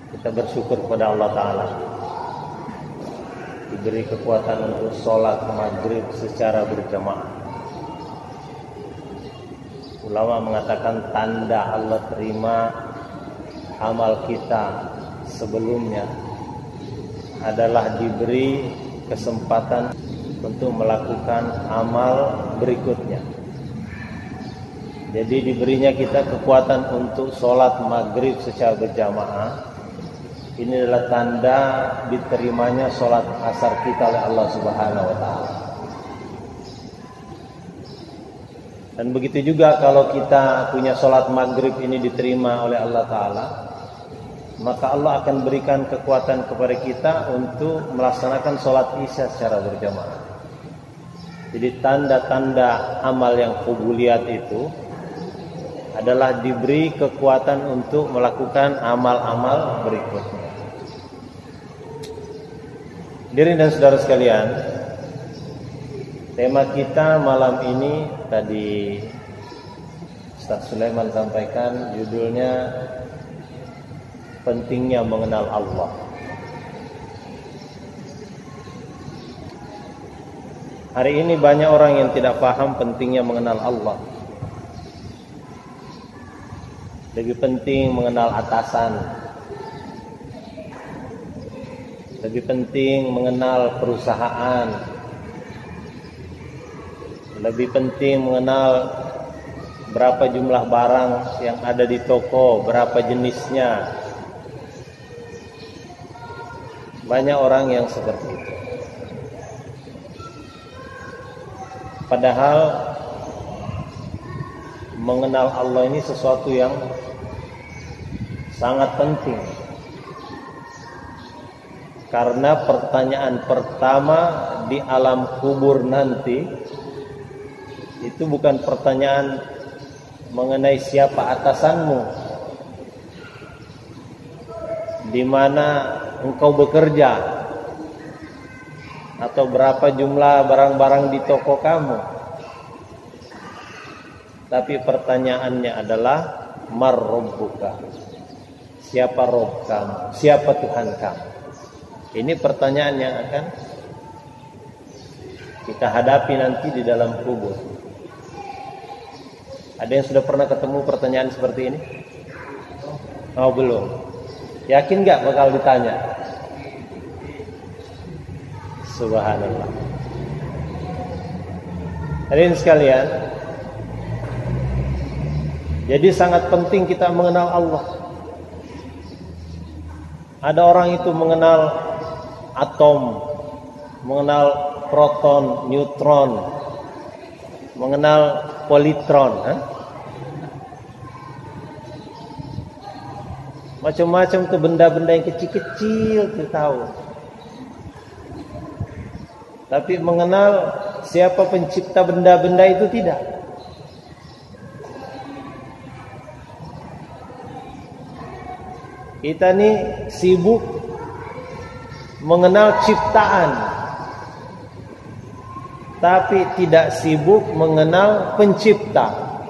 Kita bersyukur kepada Allah Ta'ala diberi kekuatan untuk sholat maghrib secara berjamaah. Ulama mengatakan tanda Allah terima amal kita sebelumnya adalah diberi kesempatan untuk melakukan amal berikutnya. Jadi diberinya kita kekuatan untuk sholat maghrib secara berjamaah. Ini adalah tanda diterimanya sholat asar kita oleh Allah Subhanahu wa Ta'ala. Dan begitu juga kalau kita punya sholat maghrib ini diterima oleh Allah Ta'ala, maka Allah akan berikan kekuatan kepada kita untuk melaksanakan sholat isya secara berjamaah. Jadi tanda-tanda amal yang qubuliyat itu adalah diberi kekuatan untuk melakukan amal-amal berikutnya. Hadirin dan saudara sekalian, tema kita malam ini tadi Ustaz Sulaiman sampaikan, judulnya pentingnya mengenal Allah. Hari ini banyak orang yang tidak paham pentingnya mengenal Allah. Lebih penting mengenal atasan, lebih penting mengenal perusahaan, lebih penting mengenal berapa jumlah barang yang ada di toko, berapa jenisnya. Banyak orang yang seperti itu. Padahal mengenal Allah ini sesuatu yang sangat penting. Karena pertanyaan pertama di alam kubur nanti itu bukan pertanyaan mengenai siapa atasanmu, di mana engkau bekerja, atau berapa jumlah barang-barang di toko kamu. Tapi pertanyaannya adalah mar rabbuka, siapa Rabb kamu, siapa Tuhan kamu. Ini pertanyaan yang akan kita hadapi nanti di dalam kubur. Ada yang sudah pernah ketemu pertanyaan seperti ini? Oh, belum. Yakin gak bakal ditanya? Subhanallah. Hadirin sekalian, jadi sangat penting kita mengenal Allah. Ada orang itu mengenal atom, mengenal proton, neutron, mengenal polytron, macam-macam tuh benda-benda yang kecil-kecil tuh tahu. Tapi mengenal siapa pencipta benda-benda itu tidak. Kita nih sibuk mengenal ciptaan, tapi tidak sibuk mengenal pencipta.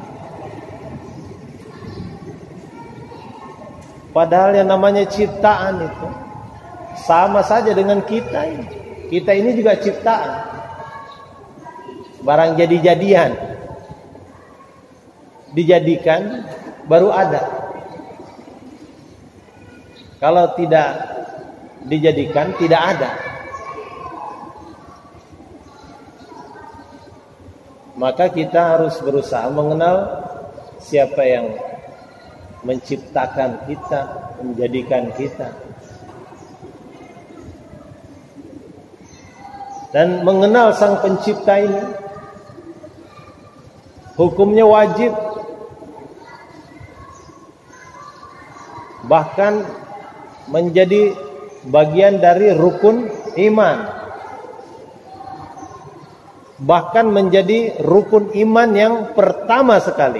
Padahal yang namanya ciptaan itu sama saja dengan kita ini. Kita ini juga ciptaan, barang jadi-jadian, dijadikan baru ada. Kalau tidak dijadikan, tidak ada. Maka kita harus berusaha mengenal siapa yang menciptakan kita, menjadikan kita. Dan mengenal sang pencipta ini hukumnya wajib, bahkan menjadi bagian dari rukun iman, bahkan menjadi rukun iman yang pertama sekali.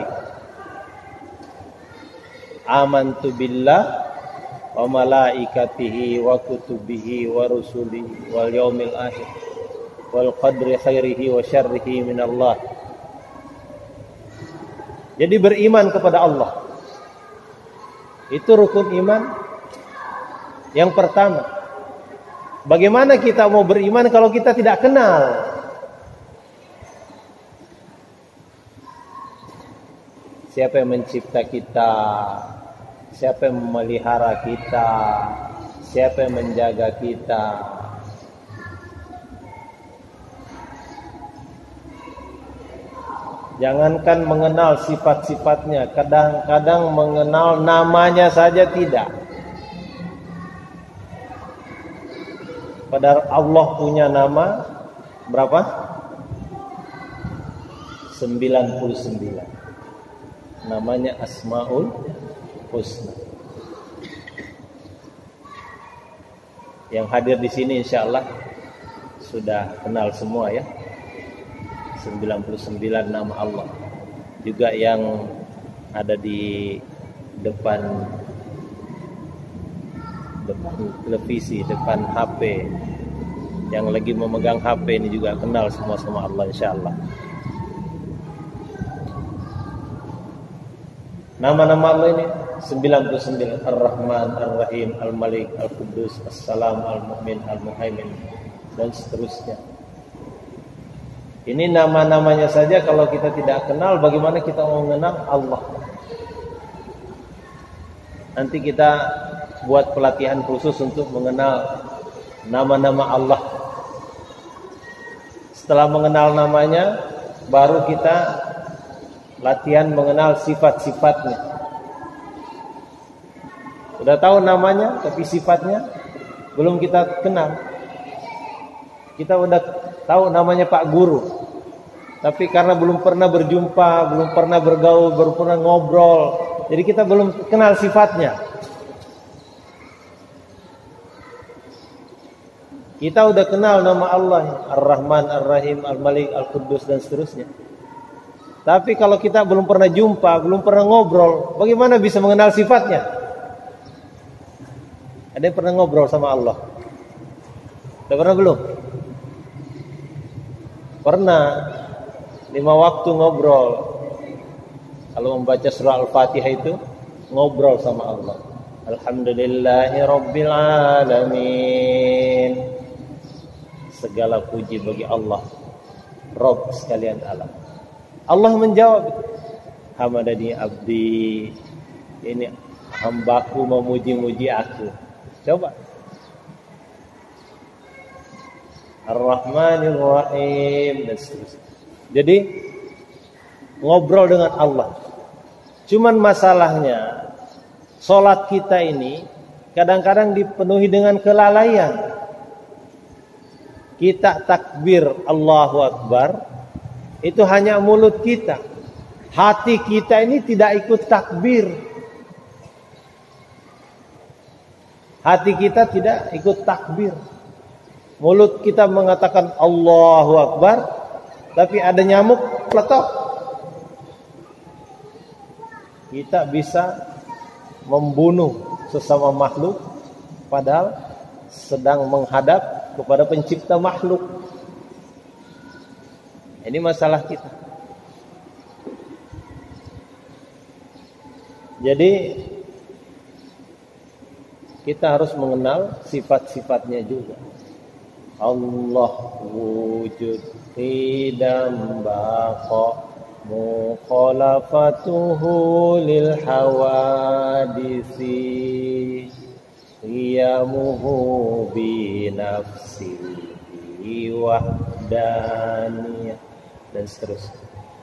Amantu billah wa malaikatihi wa kutubihi wa rusulihi wal yaumil akhir wal qadri khairihi wa syarrihi minallah. Jadi beriman kepada Allah itu rukun iman Yang pertama, bagaimana kita mau beriman kalau kita tidak kenal? Siapa yang mencipta kita? Siapa yang memelihara kita? Siapa yang menjaga kita? Jangankan mengenal sifat-sifatnya, kadang-kadang mengenal namanya saja tidak. Padahal Allah punya nama berapa? 99. Namanya Asmaul Husna. Yang hadir di sini insyaallah sudah kenal semua ya. 99 nama Allah. Juga yang ada di depan televisi, depan HP, yang lagi memegang HP ini juga kenal semua sama Allah insyaallah. Nama-nama Allah ini 99, Ar-Rahman, Ar-Rahim, Al-Malik, Al-Quddus, As-Salam, Al-Mu'min, Al-Muhaimin, dan seterusnya. Ini nama-namanya saja kalau kita tidak kenal, bagaimana kita mau mengenal Allah? Nanti kita buat pelatihan khusus untuk mengenal nama-nama Allah. Setelah mengenal namanya, baru kita latihan mengenal sifat-sifatnya. Sudah tahu namanya, tapi sifatnya belum kita kenal. Kita udah tahu namanya Pak Guru, tapi karena belum pernah berjumpa, belum pernah bergaul, belum pernah ngobrol, jadi kita belum kenal sifatnya. Kita udah kenal nama Allah, Ar-Rahman, Ar-Rahim, Al-Malik, Al-Quddus, dan seterusnya. Tapi kalau kita belum pernah jumpa, belum pernah ngobrol, bagaimana bisa mengenal sifatnya? Ada yang pernah ngobrol sama Allah? Udah pernah belum? Pernah. 5 waktu ngobrol. Kalau membaca surah Al-Fatihah itu ngobrol sama Allah. Alhamdulillahi Rabbil Alamin. Segala puji bagi Allah, Rabb sekalian alam. Allah menjawab, hamadani abdi, ini hambaku memuji-muji aku. Coba. Ar-Rahmanir Rahim, dan seterusnya. Jadi ngobrol dengan Allah. Cuman masalahnya salat kita ini kadang-kadang dipenuhi dengan kelalaian. Kita takbir Allahu Akbar, itu hanya mulut kita. Hati kita ini tidak ikut takbir. Hati kita tidak ikut takbir. Mulut kita mengatakan Allahu Akbar, tapi ada nyamuk peletok. Kita bisa membunuh sesama makhluk padahal sedang menghadap kepada pencipta makhluk. Ini masalah kita. Jadi kita harus mengenal sifat-sifatnya juga. Allah wujud qidam baqa mukhalafatuhu lil hawadisi qiyamuhu bi nafsihi wahdaniyah, dan seterusnya.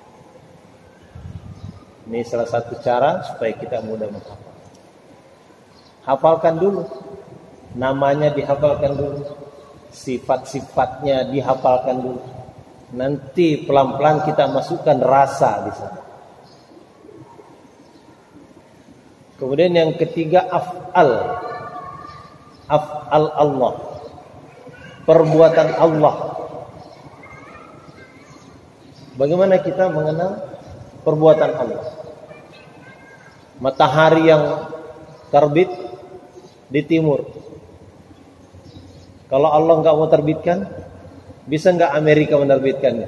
Ini salah satu cara supaya kita mudah menghafal. Hafalkan dulu, namanya dihafalkan dulu, sifat-sifatnya dihafalkan dulu. Nanti pelan-pelan kita masukkan rasa di sana. Kemudian yang ketiga, af'al. Af'al Allah, perbuatan Allah. Bagaimana kita mengenal perbuatan Allah? Matahari yang terbit di timur, kalau Allah enggak mau terbitkan, bisa enggak Amerika menerbitkannya?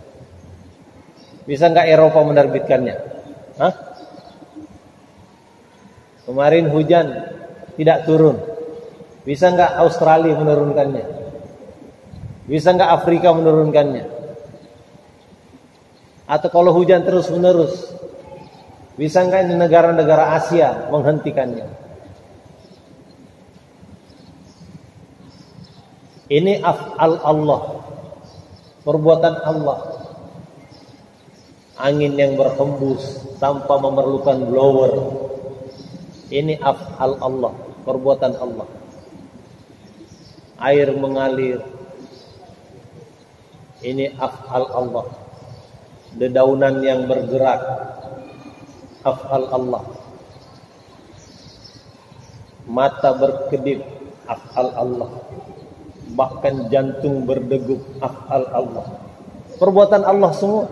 Bisa enggak Eropa menerbitkannya? Hah? Kemarin hujan tidak turun. Bisa nggak Australia menurunkannya? Bisa nggak Afrika menurunkannya? Atau kalau hujan terus menerus, bisa nggak ini negara-negara Asia menghentikannya? Ini af'al Allah, perbuatan Allah. Angin yang berhembus tanpa memerlukan blower. Ini af'al Allah, perbuatan Allah. Air mengalir. Ini af'al Allah. Dedaunan yang bergerak, af'al Allah. Mata berkedip, af'al Allah. Bahkan jantung berdegup, af'al Allah. Perbuatan Allah semua.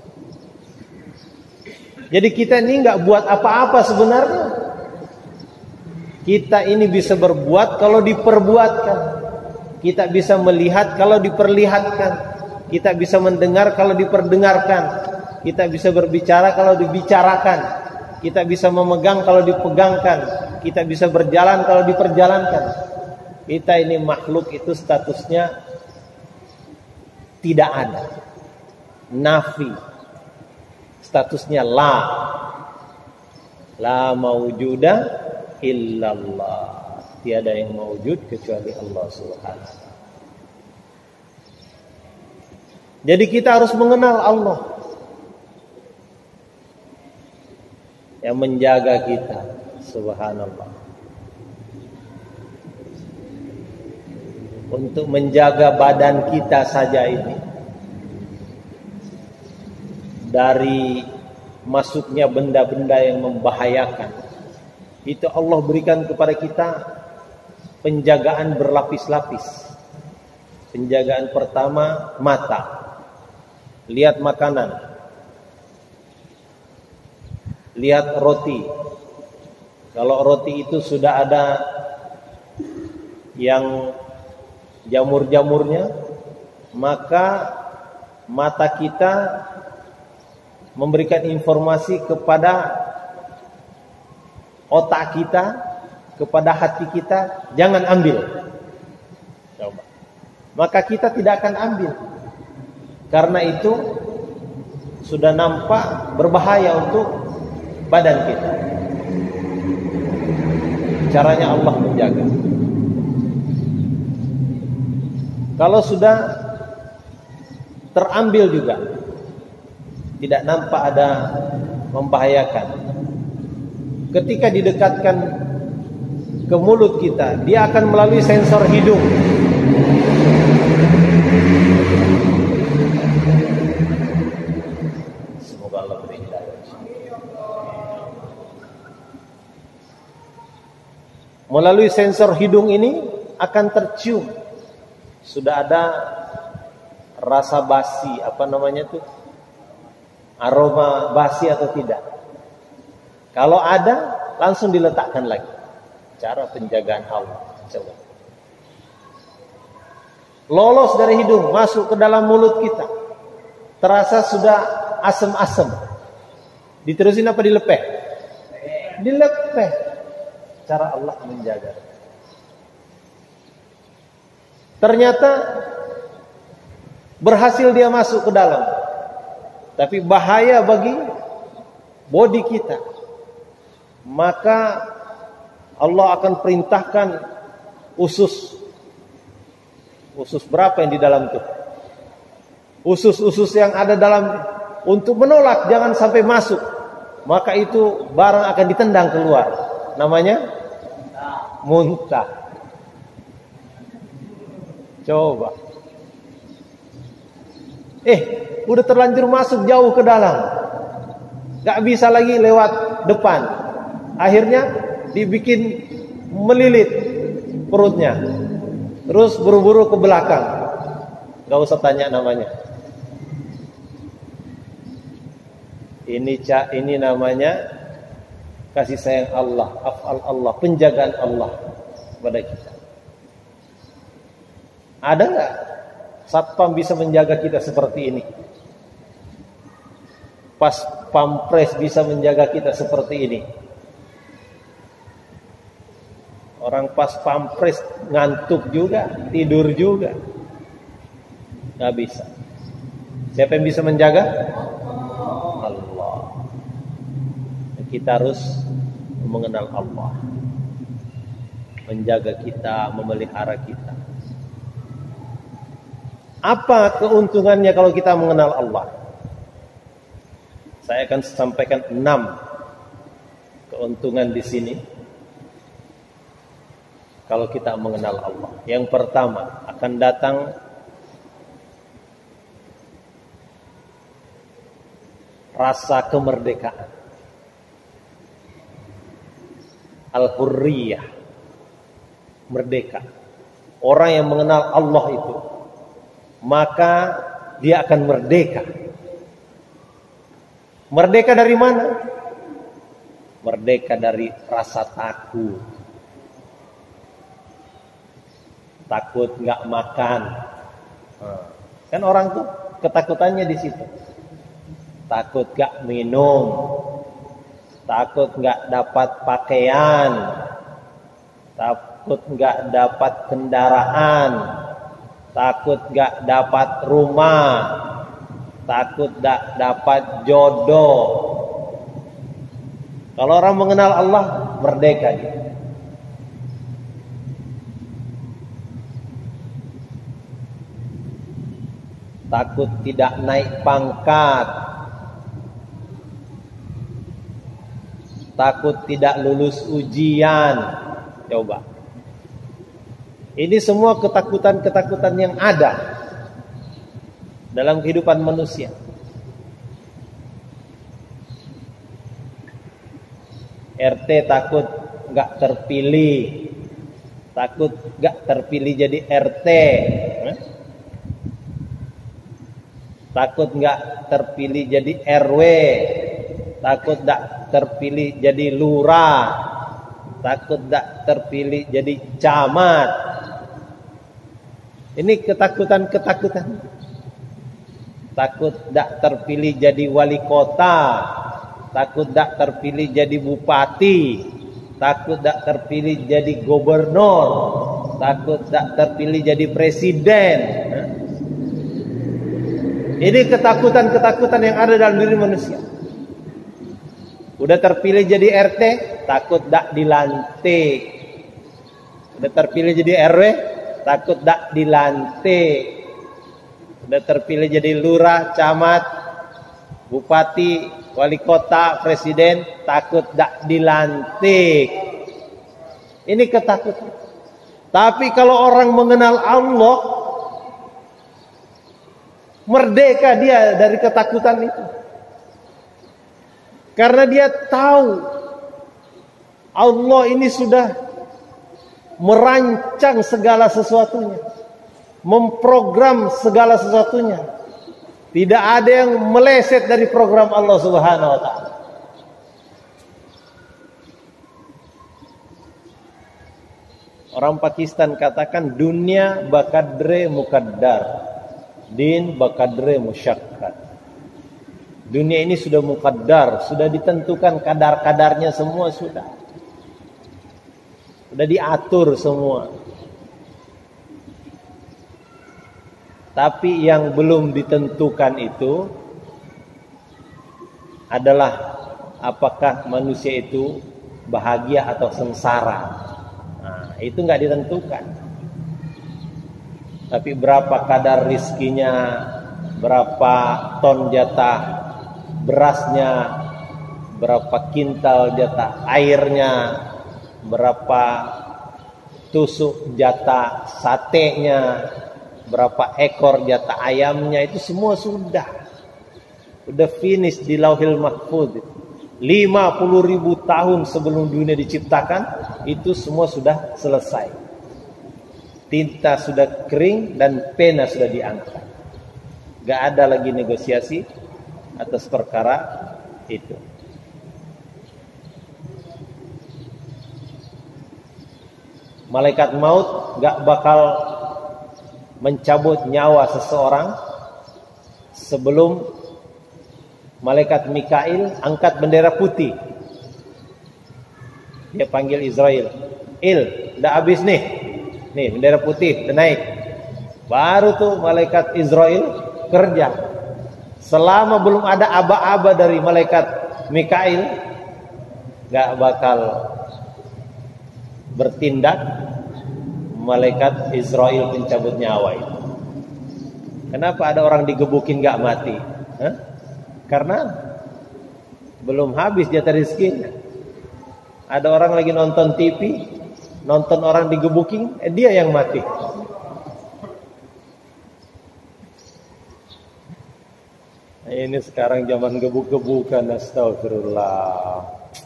Jadi kita ini nggak buat apa-apa sebenarnya. Kita ini bisa berbuat kalau diperbuatkan. Kita bisa melihat kalau diperlihatkan. Kita bisa mendengar kalau diperdengarkan. Kita bisa berbicara kalau dibicarakan. Kita bisa memegang kalau dipegangkan. Kita bisa berjalan kalau diperjalankan. Kita ini makhluk itu statusnya tidak ada. Nafi. Statusnya la. La mawjuda illallah. Tiada yang mawjud kecuali Allah Subhanahu. Jadi kita harus mengenal Allah yang menjaga kita. Subhanallah. Untuk menjaga badan kita saja ini dari masuknya benda-benda yang membahayakan, itu Allah berikan kepada kita penjagaan berlapis-lapis. Penjagaan pertama, mata. Lihat makanan, lihat roti. Kalau roti itu sudah ada yang jamur-jamurnya, maka mata kita memberikan informasi kepada otak kita, kepada hati kita, jangan ambil. Coba. Maka kita tidak akan ambil. Karena itu sudah nampak berbahaya untuk badan kita. Caranya Allah menjaga. Kalau sudah terambil juga, tidak nampak ada membahayakan. Ketika didekatkan ke mulut kita, dia akan melalui sensor hidung. Semoga Allah beri hidayah. Melalui sensor hidung ini akan tercium. Sudah ada rasa basi, apa namanya tuh? Aroma basi atau tidak. Kalau ada, langsung diletakkan lagi. Cara penjagaan Allah. Coba. Lolos dari hidung, masuk ke dalam mulut kita. Terasa sudah asem-asem. Diterusin apa dilepeh? Dilepeh. Cara Allah menjaga. Ternyata berhasil dia masuk ke dalam. Tapi bahaya bagi body kita. Maka Allah akan perintahkan usus. Usus berapa yang di dalam itu? Usus-usus yang ada dalam untuk menolak jangan sampai masuk. Maka itu barang akan ditendang keluar. Namanya muntah. Coba. Udah terlanjur masuk jauh ke dalam. Gak bisa lagi lewat depan. Akhirnya dibikin melilit perutnya. Terus buru-buru ke belakang. Gak usah tanya namanya. Ini namanya kasih sayang Allah, af'al Allah, penjagaan Allah kepada kita. Ada nggak satpam bisa menjaga kita seperti ini? Pas pampres bisa menjaga kita seperti ini? Orang pas pampres ngantuk juga, tidur juga. Nggak bisa. Siapa yang bisa menjaga? Allah. Kita harus mengenal Allah, menjaga kita, memelihara kita. Apa keuntungannya kalau kita mengenal Allah? Saya akan sampaikan 6 keuntungan di sini kalau kita mengenal Allah. Yang pertama, akan datang rasa kemerdekaan, al-hurriyah, merdeka. Orang yang mengenal Allah itu, maka dia akan merdeka. Merdeka dari mana? Merdeka dari rasa takut. Takut nggak makan. Kan orang tuh ketakutannya di situ. Takut nggak minum. Takut nggak dapat pakaian. Takut nggak dapat kendaraan. Takut nggak dapat rumah. Takut nggak dapat jodoh. Kalau orang mengenal Allah, merdeka dia. Takut tidak naik pangkat. Takut tidak lulus ujian. Coba. Ini semua ketakutan-ketakutan yang ada dalam kehidupan manusia. RT takut nggak terpilih, takut nggak terpilih jadi RT, takut nggak terpilih jadi RW, takut nggak terpilih jadi lurah, takut nggak terpilih jadi camat. Ini ketakutan-ketakutan. Takut tidak terpilih jadi wali kota, takut tidak terpilih jadi bupati, takut tidak terpilih jadi gubernur, takut tidak terpilih jadi presiden. Ini ketakutan-ketakutan yang ada dalam diri manusia. Udah terpilih jadi RT, takut tidak dilantik. Udah terpilih jadi RW, takut tidak dilantik. Udah terpilih jadi lurah, camat, bupati, wali kota, presiden, takut tidak dilantik. Ini ketakutan. Tapi kalau orang mengenal Allah, merdeka dia dari ketakutan itu. Karena dia tahu Allah ini sudah merancang segala sesuatunya, memprogram segala sesuatunya. Tidak ada yang meleset dari program Allah Subhanahu wa taala. Orang Pakistan katakan dunia bakadre mukaddar, din bakadre musyakkar. Dunia ini sudah mukaddar, sudah ditentukan kadar-kadarnya semua sudah. Sudah diatur semua. Tapi yang belum ditentukan itu adalah apakah manusia itu bahagia atau sengsara. Nah, itu nggak ditentukan. Tapi berapa kadar rizkinya, berapa ton jatah berasnya, berapa kintal jatah airnya, berapa tusuk jatah satenya, berapa ekor jatah ayamnya, itu semua sudah finish di Lauhil Mahfuz. 50.000 tahun sebelum dunia diciptakan, itu semua sudah selesai. Tinta sudah kering dan pena sudah diangkat. Gak ada lagi negosiasi atas perkara itu. Malaikat maut gak bakal mencabut nyawa seseorang sebelum malaikat Mikail angkat bendera putih. Dia panggil Israel, udah habis nih. Nih, bendera putih udah naik. Baru tuh malaikat Israel kerja. Selama belum ada aba-aba dari malaikat Mikail, gak bakal bertindak malaikat Israel pencabut nyawa itu. Kenapa ada orang digebukin gak mati? Hah? Karena belum habis jatah rezekinya. Ada orang lagi nonton TV, nonton orang digebukin, dia yang mati. Ini sekarang zaman gebuk-gebukan, astagfirullah.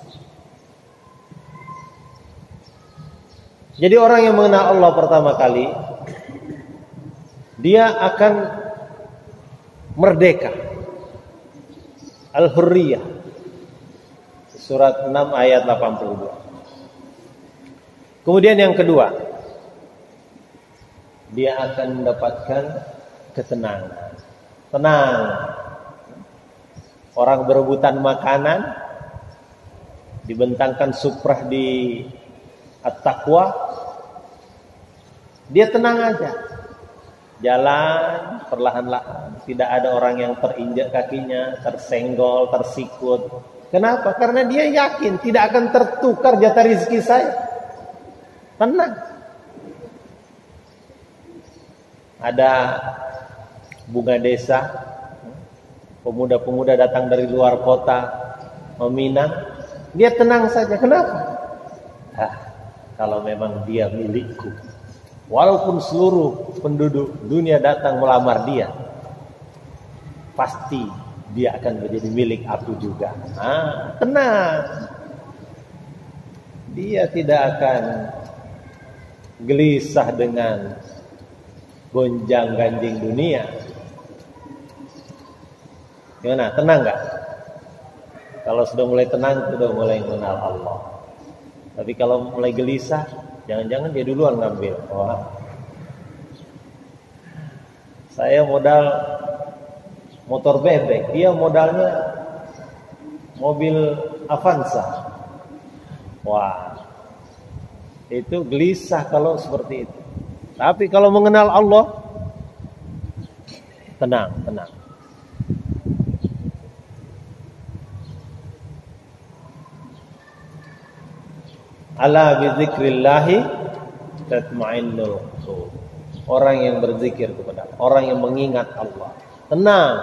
Jadi orang yang mengenal Allah pertama kali, dia akan merdeka. Al-Hurriyah, surat 6 ayat 82. Kemudian yang kedua, dia akan mendapatkan ketenangan. Tenang. Orang berebutan makanan, dibentangkan suprah di At-Taqwa, dia tenang aja. Jalan perlahan-lahan, tidak ada orang yang terinjak kakinya, tersenggol, tersikut. Kenapa? Karena dia yakin tidak akan tertukar jatah rezeki saya. Tenang. Ada bunga desa, pemuda-pemuda datang dari luar kota meminang, dia tenang saja. Kenapa? Kalau memang dia milikku, walaupun seluruh penduduk dunia datang melamar dia, pasti dia akan menjadi milik aku juga. Tenang. Dia tidak akan gelisah dengan gonjang-ganjing dunia. Gimana? Tenang gak? Kalau sudah mulai tenang, sudah mulai mengenal Allah. Tapi kalau mulai gelisah, jangan-jangan dia duluan ngambil. Saya modal motor bebek, dia modalnya mobil Avanza. Itu gelisah kalau seperti itu. Tapi kalau mengenal Allah, tenang. Ala bizikrillahi tatma'innul qulub. Orang yang berzikir kepada Allah, orang yang mengingat Allah, tenang.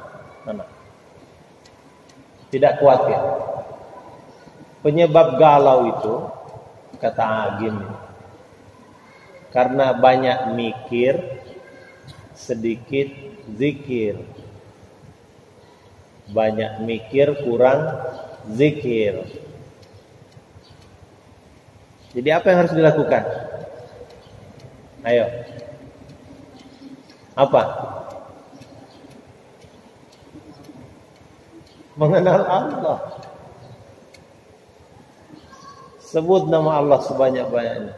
Tidak khawatir. Penyebab galau itu, kata Agim, karena banyak mikir, sedikit zikir. Banyak mikir, kurang zikir. Jadi apa yang harus dilakukan? Ayo. Apa? Mengenal Allah. Sebut nama Allah sebanyak-banyaknya.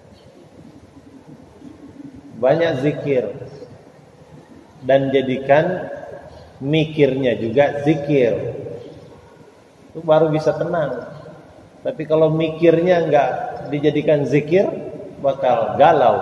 Banyak zikir. Dan jadikan mikirnya juga zikir. Itu baru bisa tenang. Tapi kalau mikirnya enggak dijadikan zikir, bakal galau.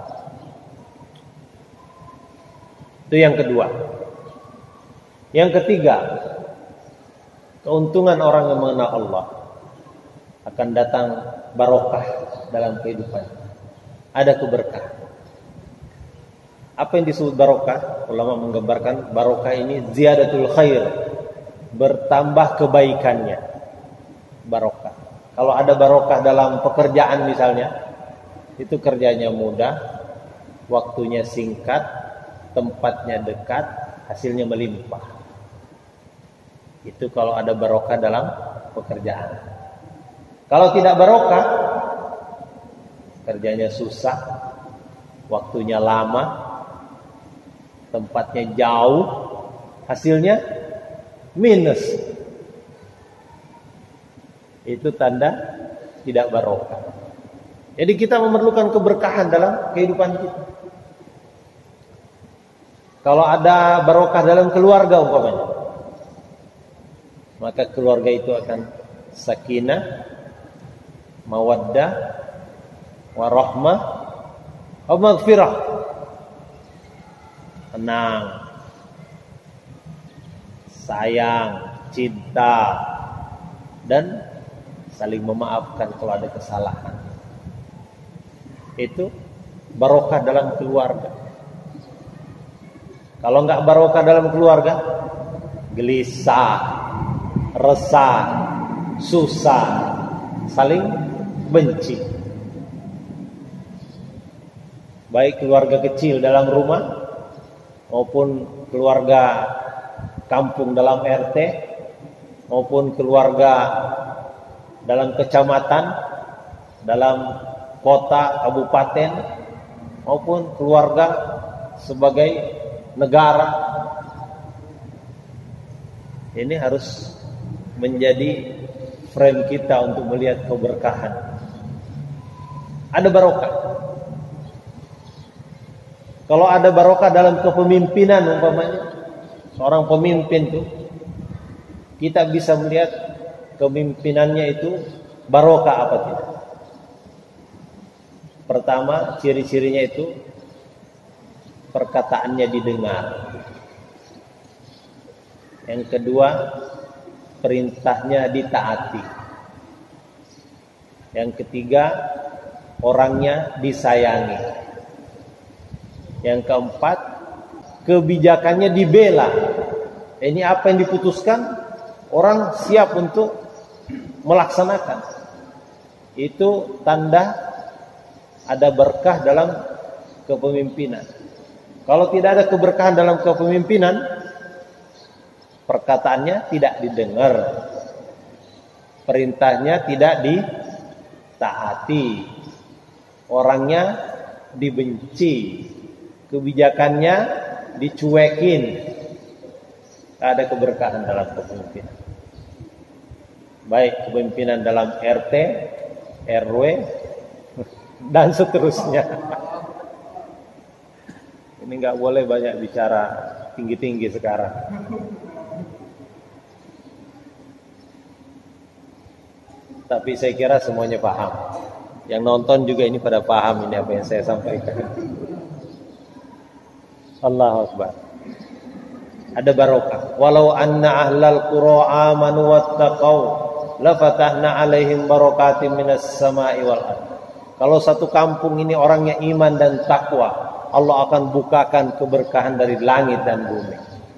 Itu yang kedua. Yang ketiga, keuntungan orang yang mengenal Allah, akan datang barokah dalam kehidupan. Ada keberkahan. Apa yang disebut barokah? Ulama menggambarkan barokah ini ziyadatul khair, bertambah kebaikannya. Barokah. Kalau ada barokah dalam pekerjaan misalnya, itu kerjanya mudah, waktunya singkat, tempatnya dekat, hasilnya melimpah. Itu kalau ada barokah dalam pekerjaan. Kalau tidak barokah, kerjanya susah, waktunya lama, tempatnya jauh, hasilnya minus. Itu tanda tidak barokah. Jadi kita memerlukan keberkahan dalam kehidupan kita. Kalau ada barokah dalam keluarga umpamanya, maka keluarga itu akan sakinah, mawaddah, warahmah wa maghfirah. Tenang, sayang, cinta, dan saling memaafkan kalau ada kesalahan. Itu barokah dalam keluarga. Kalau enggak barokah dalam keluarga, gelisah, resah, susah, saling benci. Baik keluarga kecil dalam rumah maupun keluarga kampung dalam RT maupun keluarga dalam kecamatan, dalam kota, kabupaten maupun keluarga sebagai negara. Ini harus menjadi frame kita untuk melihat keberkahan. Ada barokah. Kalau ada barokah dalam kepemimpinan, umpamanya seorang pemimpin itu, kita bisa melihat kepemimpinannya itu barokah apa tidak. Pertama, ciri-cirinya itu perkataannya didengar. Yang kedua, perintahnya ditaati. Yang ketiga, orangnya disayangi. Yang keempat, kebijakannya dibela. Ini apa yang diputuskan, orang siap untuk melaksanakan. Itu tanda ada berkah dalam kepemimpinan. Kalau tidak ada keberkahan dalam kepemimpinan, perkataannya tidak didengar, perintahnya tidak ditaati, orangnya dibenci, kebijakannya dicuekin. Tak ada keberkahan dalam kepemimpinan. Baik kepemimpinan dalam RT, RW, dan seterusnya. Ini nggak boleh banyak bicara tinggi-tinggi sekarang. Tapi saya kira semuanya paham. Yang nonton juga ini pada paham ini apa yang saya sampaikan. Allahu Akbar. Ada barokah. Walau anna ahlal qura amanu wattaqau la fatahna alaihim barakatim minas sama'i wal ardh. Kalau satu kampung ini orangnya iman dan takwa, Allah akan bukakan keberkahan dari langit dan bumi.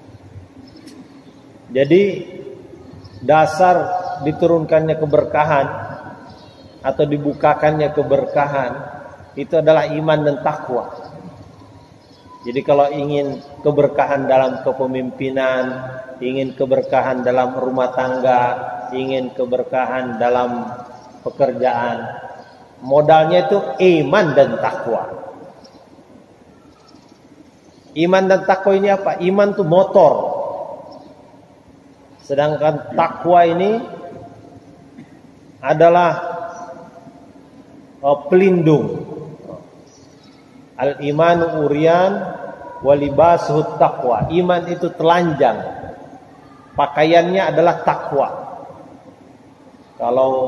Jadi dasar diturunkannya keberkahan atau dibukakannya keberkahan itu adalah iman dan takwa. Jadi kalau ingin keberkahan dalam kepemimpinan, ingin keberkahan dalam rumah tangga, ingin keberkahan dalam pekerjaan, modalnya itu iman dan takwa. Iman dan takwa ini apa? Iman itu motor. Sedangkan takwa ini adalah pelindung. Al-imanu uriyan walibasuhut taqwa. Iman itu telanjang, pakaiannya adalah takwa. Kalau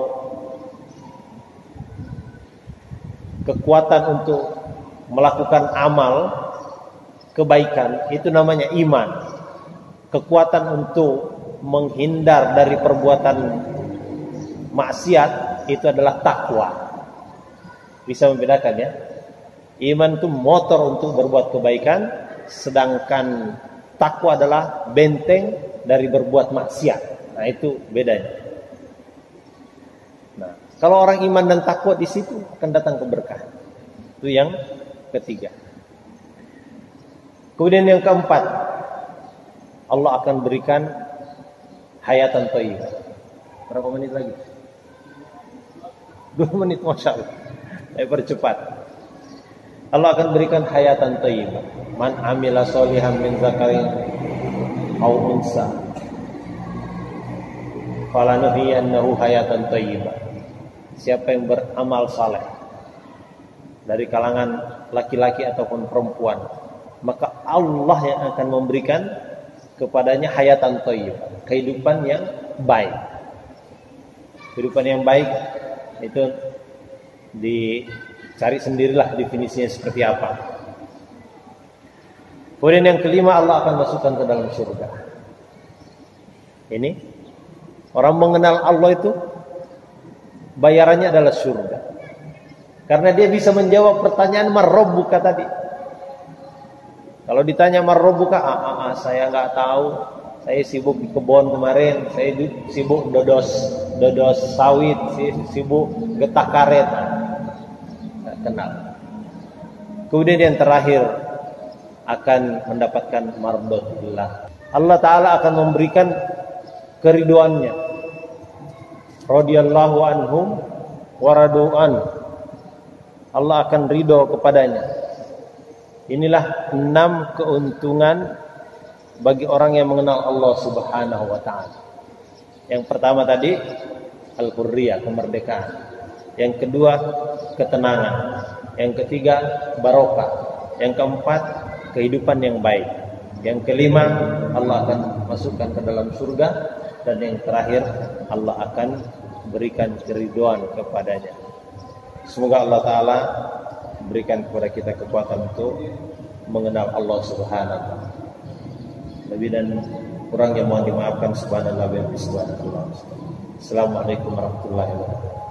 kekuatan untuk melakukan amal kebaikan itu namanya iman. Kekuatan untuk menghindar dari perbuatan maksiat itu adalah takwa. Bisa membedakan ya. Iman itu motor untuk berbuat kebaikan, sedangkan takwa adalah benteng dari berbuat maksiat. Nah, itu bedanya. Nah, kalau orang iman dan takwa di situ akan datang keberkahan. Itu yang ketiga. Kemudian yang keempat, Allah akan berikan hayatan thayyibah. Berapa menit lagi? 2 menit, Masya Allah. Saya percepat. Allah akan berikan hayatan thayyibah. Man amila sholihan min zakarin aw unsa falanuhyiyannahu hayatan thayyibah. Siapa yang beramal saleh dari kalangan laki-laki ataupun perempuan, maka Allah yang akan memberikan kepadanya hayatan thayyibah, kehidupan yang baik. Kehidupan yang baik itu Cari sendirilah definisinya seperti apa. Kemudian yang kelima, Allah akan masukkan ke dalam surga. Ini orang mengenal Allah itu bayarannya adalah surga. Karena dia bisa menjawab pertanyaan marrabbuka tadi. Kalau ditanya marrabbuka, saya nggak tahu. Saya sibuk di kebun kemarin, saya sibuk dodos sawit, saya sibuk getah karet. Nggak kenal. Kemudian yang terakhir akan mendapatkan mardhatillah. Allah Ta'ala akan memberikan keriduannya. Radhiyallahu anhum wa radu'an. Allah akan ridho kepadanya. Inilah 6 keuntungan bagi orang yang mengenal Allah Subhanahu wa ta'ala. Yang pertama tadi al-hurriyah, kemerdekaan. Yang kedua ketenangan. Yang ketiga barokah. Yang keempat kehidupan yang baik. Yang kelima Allah akan masukkan ke dalam surga. Dan yang terakhir Allah akan berikan keridhaan kepadanya. Semoga Allah Ta'ala berikan kepada kita kekuatan untuk mengenal Allah Subhanahu wa ta'ala. Lebih dan kurang yang mohon dimaafkan. Subhanallah wa bihamdihi. Assalamualaikum warahmatullahi wabarakatuh.